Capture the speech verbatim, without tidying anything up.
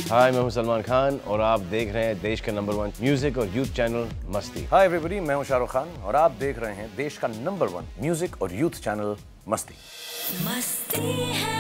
हाय, मैं हूं सलमान खान और आप देख रहे हैं देश का नंबर वन म्यूजिक और youth channel Masti. Hi everybody, मैं हूं शाहरुख खान और आप देख रहे हैं देश का नंबर वन म्यूजिक और यूथ चैनल मस्ती। मस्ती है